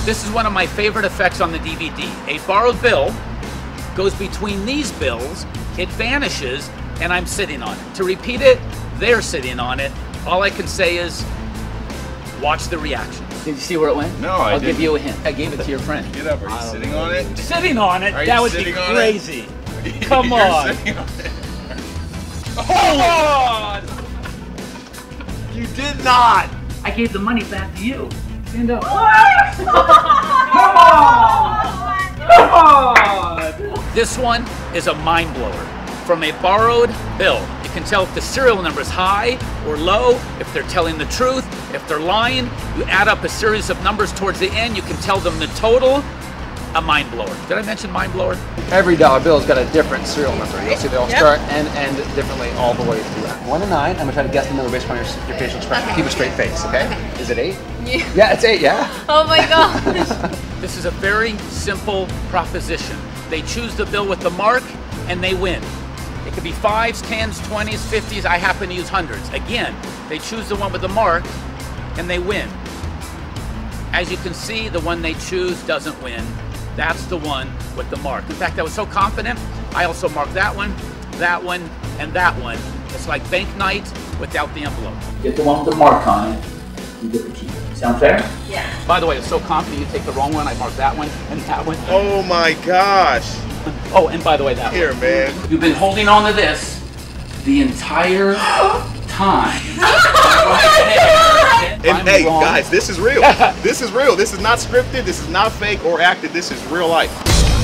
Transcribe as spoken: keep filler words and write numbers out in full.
This is one of my favorite effects on the D V D. A borrowed bill goes between these bills, it vanishes, and I'm sitting on it. To repeat it, they're sitting on it. All I can say is, watch the reaction. Did you see where it went? No, I I'll didn't. give you a hint. I gave it to your friend. Get up, are you sitting on it? Sitting on it? Are you That would be sitting on it? crazy. Come You're on. sitting on it. Oh! You did not! I gave the money back to you. Stand up. Come on! This one is a mind blower. From a borrowed bill, you can tell if the serial number is high or low, if they're telling the truth, if they're lying. You add up a series of numbers towards the end, you can tell them the total. A mind blower. Did I mention mind blower? Every dollar bill has got a different serial number. You'll see they all Yep. start and end differently all the way through. One to nine, I'm gonna try to guess the number based on your, your facial expression. Okay. Keep a straight face, okay? Okay. Is it eight? Yeah. Yeah, it's eight, yeah? Oh my gosh. This is a very simple proposition. They choose the bill with the mark and they win. It could be fives, tens, twenties, fifties. I happen to use hundreds. Again, they choose the one with the mark and they win. As you can see, the one they choose doesn't win. That's the one with the mark. In fact, I was so confident, I also marked that one, that one, and that one. It's like bank night without the envelope. Get the one with the mark on it, you get the key. Sound fair? Yeah. By the way, I was so confident you take the wrong one, I marked that one and that one. Oh my gosh! Oh, and by the way, that one. Here, man. You've been holding on to this the entire time. And I'm hey, wrong. guys, this is real. This is real. This is not scripted. This is not fake or acted. This is real life.